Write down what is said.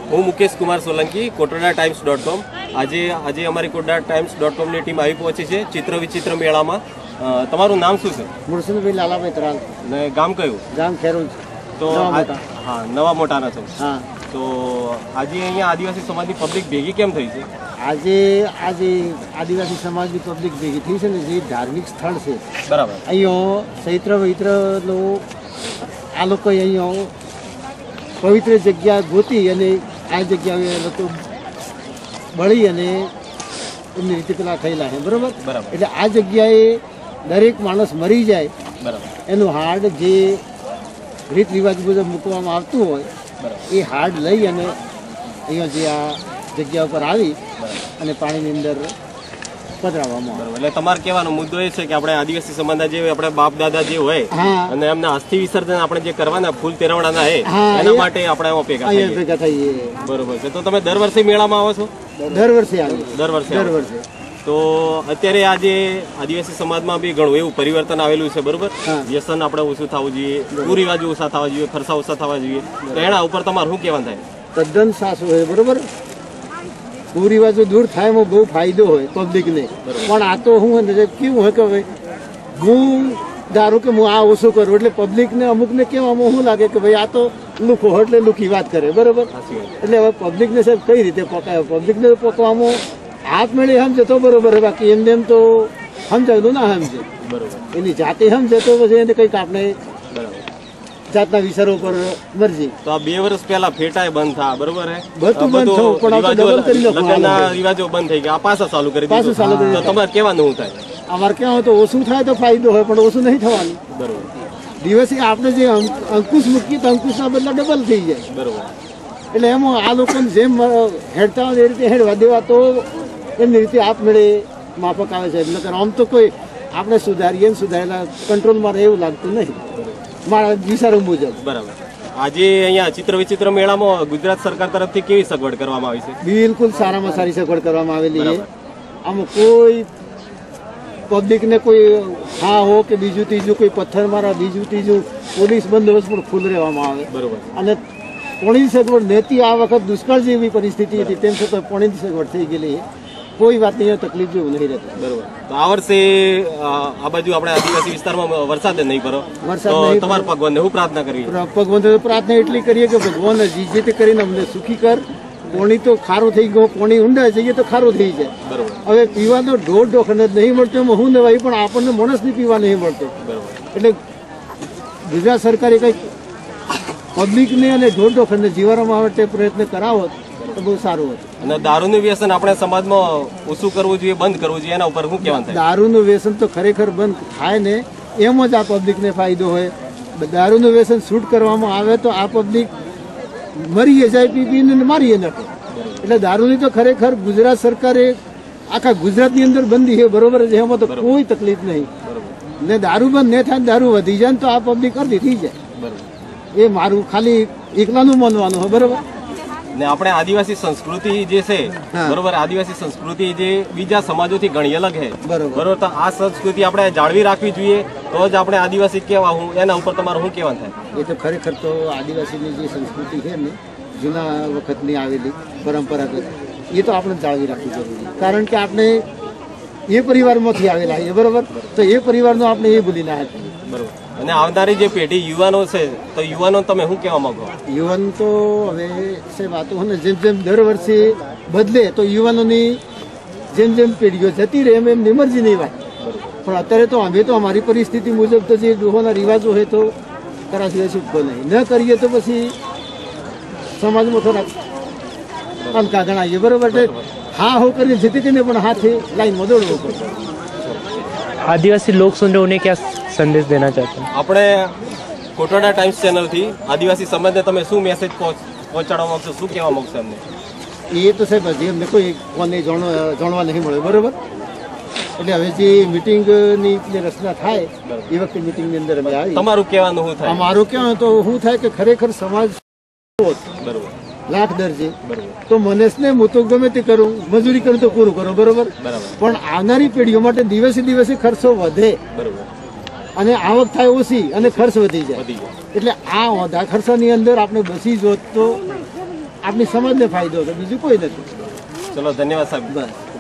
હું મુકેશ કુમાર સોલંકી, kotrada-times.com। આજે અમારી kotrada-times.com ની ટીમ આવી પહોંચી છે ચિત્ર વિચિત્ર મેળામાં। તમારું નામ શું છે? મુરસુદભાઈ લાલાભાઈ ત્રાલ। ને ગામ કયું? ગામ ખેરુજ। તો હા, નવા મોટાના છો। હા। તો આજે અહીંયા આદિવાસી સમાજની પબ્લિક ભેગી કેમ થઈ છે? આજે આદિવાસી સમાજની પબ્લિક ભેગી થઈ છે ને, જે ધાર્મિક સ્થળ છે બરાબર, અહીંયા ચૈત્ર વૈત્રનો આ લોકો અહીંયા પવિત્ર જગ્યા ગોતી અને આ જગ્યાએ લોકો બળી અને એમની રીતે પેલા થયેલા છે, બરાબર? બરાબર। એટલે આ જગ્યાએ દરેક માણસ મરી જાય, બરાબર, એનું હાડ જે રીત રિવાજ મુજબ મૂકવામાં આવતું હોય એ હાડ લઈ અને અહીંયા જે આ જગ્યા ઉપર આવી અને પાણીની અંદર પધરાવવામાં આવે। એટલે તમારે કહેવાનો મુદ્દો એ છે કે આપણે આદિવાસી સમાજના જે આપણે બાપ દાદા જે હોય અને એમના અસ્થિ વિસર્જન આપણે જે કરવાના ફૂલ તેરવડાના એના માટે આપણે ભેગા થઈએ। બરોબર છે। તો તમે દર વર્ષે મેળામાં આવો છો? દર વર્ષે આવીએ। દર વર્ષે। તો અત્યારે આજે આદિવાસી સમાજમાં બી ઘણું એવું પરિવર્તન આવેલું છે, બરોબર? વ્યસન આપણે ઓછું થવું જોઈએ, કુરિવાજો ઓછા થવા જોઈએ, ખર્ચા ઓછા થવા જોઈએ, તો એના ઉપર તમારે શું કહેવાનું થાય? તદ્દન સાચું હોય, બરોબર? કુરિવાજો દૂર થાય એમાં બહુ ફાયદો હોય પબ્લિકને, પણ આ તો શું કેવું હોય કે ભાઈ હું ધારું કે હું આ ઓછું કરું એટલે પબ્લિકને અમુકને કેવામાં શું લાગે કે ભાઈ આ તો લુખો એટલે લુખી વાત કરે, બરોબર? એટલે હવે પબ્લિકને સાહેબ કઈ રીતે પકાવે? પબ્લિકને પકવામાં હાથ મેળે સમજે તો બરોબર, બાકી એમને એમ તો સમજાયું ના સમજે, બરોબર? એની જાતે સમજે તો પછી એને કંઈક આપણે જાતના વિચારો પર મરજી। તો આ 2 વર્ષ પહેલા ફેટાય બંધ થા, બરોબર? બધું બંધ થયું, પણ રિવાજો બંધ થઈ ગયા, પાછા ચાલુ કરી દીધું, તો તમારે કહેવાનું શું થાય? અમારે કેવું તો ઓછું થાય તો ફાયદો હોય, પણ ઓછું નહીં થવાનું, બરોબર? દિવસે આપણે જે અંકુશ મૂકીએ તો અંકુશના બદલા ડબલ થઈ જાય, બરોબર? એટલે એમાં આ લોકોને જેમ હેડતા હોય એ રીતે હેડવા દેવા તો એમની રીતે આપમેળે માફક આવે છે। એટલે આમ તો કોઈ આપણે સુધારીએ સુધારેલા કંટ્રોલમાં રહે એવું લાગતું નહીં મારા વિચારો મુજબ, બરાબર। આજે અહીંયા ચિત્ર વિચિત્ર મેળામાં ગુજરાત સરકાર તરફથી કેવી સગવડ કરવામાં આવી છે? બિલકુલ સારામાં સારી સગવડ કરવામાં આવેલી છે। આમાં કોઈ પબ્લિકને કોઈ હા હો કે બીજું ત્રીજું કોઈ પથ્થર મારા બીજું ત્રીજું પોલીસ બંદોબસ્ત પણ ફૂલ રહેવામાં આવે, બરોબર? અને પાણીની સગવડ નહોતી, આ વખત દુષ્કાળ જેવી પરિસ્થિતિ હતી, તેમ છતાં પાણીની સગવડ થઈ ગયેલી છે, કોઈ વાતની તકલીફ જેવું નહીં રહેતું, બરોબર? તો આ વર્ષે આ બાજુ આપણે આદિવાસી વિસ્તારમાં વરસાદ નહીં પડો, તમારે ભગવાનને શું પ્રાર્થના કરવી? ભગવાન પ્રાર્થના એટલી કરીએ કે ભગવાન જે તે કરીને અમને સુખી કર। પાણી તો ખારું થઈ ગયું, પાણી ઊંડા જઈએ તો ખારું થઈ જાય, બરોબર? હવે પીવાનો ઢોર ઢોખંડ જ નહીં મળતો, એમાં હું નવાઈ, પણ આપણને માણસને પીવા નહીં મળતો, બરોબર? એટલે ગુજરાત સરકારે કંઈક પબ્લિકને અને ઢોર ઢોખંડને જીવાડવામાં આવે તે પ્રયત્ન કરાવો તો બહુ સારું હતું। અને દારૂનું વ્યસન આપણે સમાજમાં ઓછું કરવું જોઈએ, બંધ કરવું જોઈએ, એના ઉપર શું કહેવાનું થાય? દારૂનું વ્યસન તો ખરેખર બંધ થાય ને એમ જ આ પબ્લિકને ફાયદો હોય। દારૂનું વ્યસન છૂટ કરવામાં આવે તો આ પબ્લિક મરીએ જાય, પી પીને મારીએ નાખે। એટલે દારૂની તો ખરેખર ગુજરાત સરકારે આખા ગુજરાતની અંદર બંધી છે, બરોબર છે? એમાં તો કોઈ તકલીફ નહીં, ને દારૂ બંધ નહીં થાય, દારૂ વધી જાય તો આ પબ્લિક અડધી થઈ જાય, એ મારું ખાલી એકલાનું માનવાનું હોય, બરોબર? ને આપણે આદિવાસી સંસ્કૃતિ જે છે, બરોબર, આદિવાસી સંસ્કૃતિ જે બીજા સમાજોથી ઘણી અલગ છે, બરોબર? તો આ સંસ્કૃતિ આપણે જાળવી રાખવી જોઈએ, તો જ આપણે આદિવાસી કહેવા હું એના ઉપર તમારું શું કહેવાનું થાય? એ તો ખરેખર તો આદિવાસીની જે સંસ્કૃતિ છે ને, જૂના વખતની આવેલી પરંપરાગત, એ તો આપણે જાળવી રાખવી જરૂરી, કારણ કે આપણે એ પરિવારમાંથી આવેલા છીએ, બરોબર? તો એ પરિવારનો આપણે એ ભૂલી ના હતી, બરોબર? અને આવનારી જે પેઢી યુવાનો છે, તો યુવાનો તમે શું કહેવા માંગો? યુવાન તો હવે છે વાતો ને જેમ જેમ દર વર્ષે બદલે તો યુવાનોની જેમ જેમ પેઢીઓ જતી રહે એમ એમની મરજીની વાત, પણ અત્યારે તો અમે તો અમારી પરિસ્થિતિ મુજબ તો જે ડોહોના રિવાજો હોય તો કરા સિવાય છૂટકો નહીં, ન કરીએ તો પછી સમાજમાં થોડાક અલકા ગણાઈએ, બરોબર? હા હો કરીને જતી કરીને પણ હાથે લાઈનમાં દોડવું પડે। आदिवासी लोग सुन रहे, उन्हें क्या संदेश देना चाहते हैं? આપણે કોટડા ટાઈમ્સ ચેનલથી આદિવાસી સમાજને તમે શું મેસેજ પહોંચાડવા માંગશો, શું કહેવા માંગશો એમને? એ તો સાહેબ હજી અમને કોઈ કોને જાણવા નહીં મળે, બરોબર? એટલે હવે જે મિટિંગની જે રચના થાય એ વખતે મિટિંગની અંદર અમે આવી, તમારું કહેવાનું શું થાય? મારું કહેવાનું તો શું થાય કે ખરેખર સમાજ બરોબર લાખ દરજે, તો મનસને હું તો ગમે તે કરું, મજૂરી કરું તો પૂરું કરું, બરોબર? પણ આવનારી પેઢીઓ માટે દિવસે દિવસે ખર્ચો વધે, બરોબર? અને આવક થાય ઓછી અને ખર્ચ વધી જાય, એટલે આ વધા ખર્ચાની અંદર આપણે બસી જોત તો આપની સમાજને ફાયદો હતો, બીજું કોઈ નથી. ચલો ધન્યવાદ સાહેબ. બસ.